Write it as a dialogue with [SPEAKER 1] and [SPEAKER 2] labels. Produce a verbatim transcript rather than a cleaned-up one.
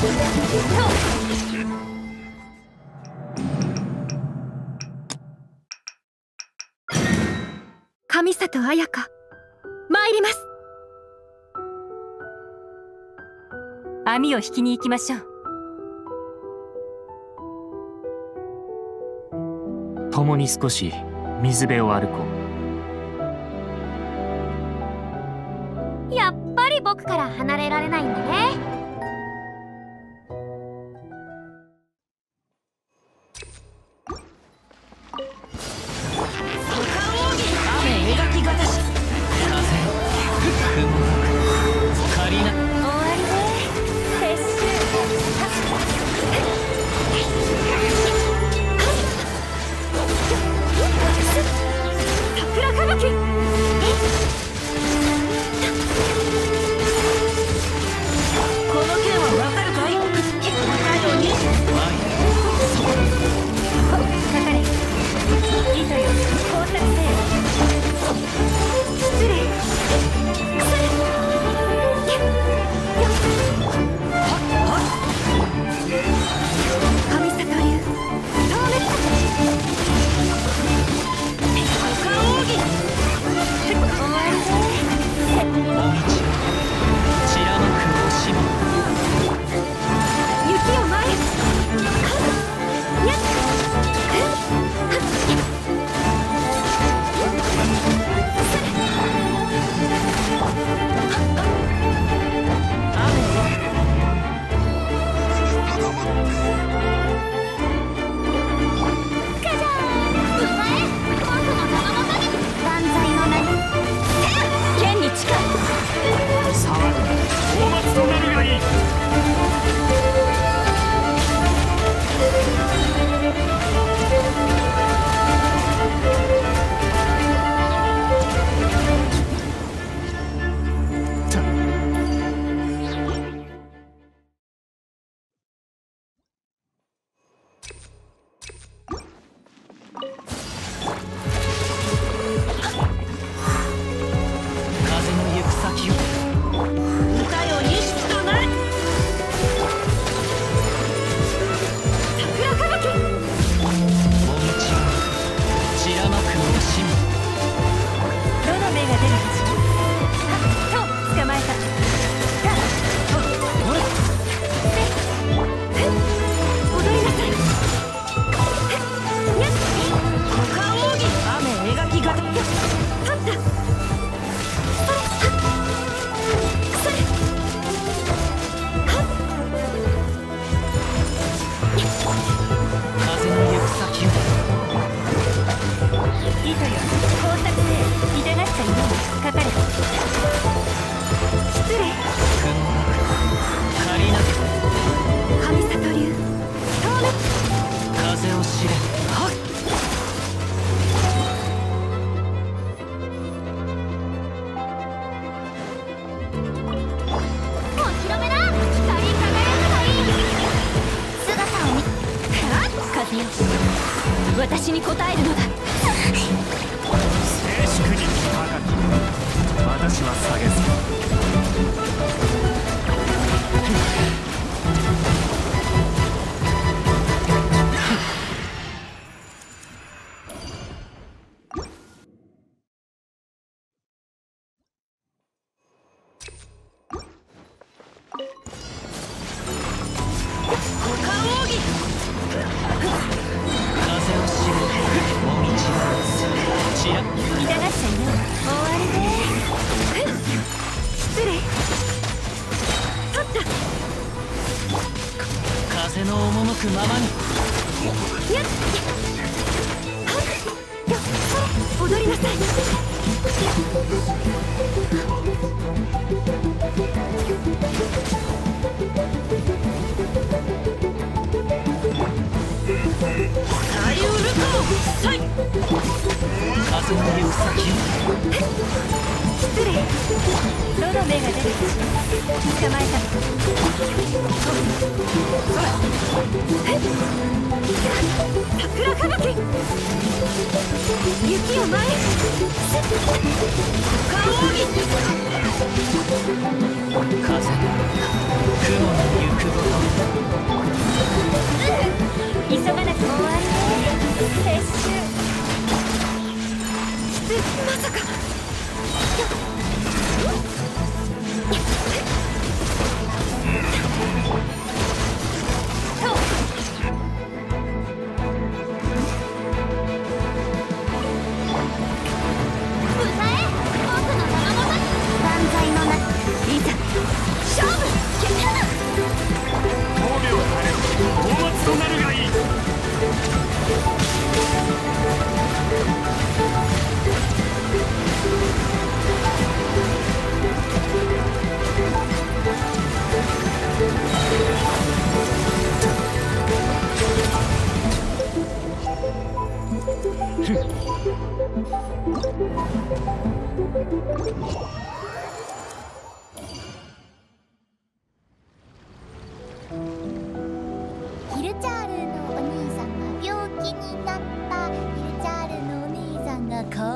[SPEAKER 1] 上里彩香、参ります。網を引きに行きましょ
[SPEAKER 2] う。共に少し水辺を歩こ
[SPEAKER 3] う。やっぱり僕から離れられないんだね。
[SPEAKER 1] 私に応えるのだ。
[SPEAKER 2] 静粛に高き、私は下げず。風の赴くままに。
[SPEAKER 1] やっ踊りなさい。
[SPEAKER 3] さゆるとさい。
[SPEAKER 2] 風の行く先を。
[SPEAKER 1] 失礼。どの目が出る。捕まえた。桜吹雪。雪を前へ。
[SPEAKER 2] 風雲の行くごと。
[SPEAKER 1] シュまさか
[SPEAKER 4] ヒルチャールのお兄さんが病気になった。ヒルチャールのお兄さんが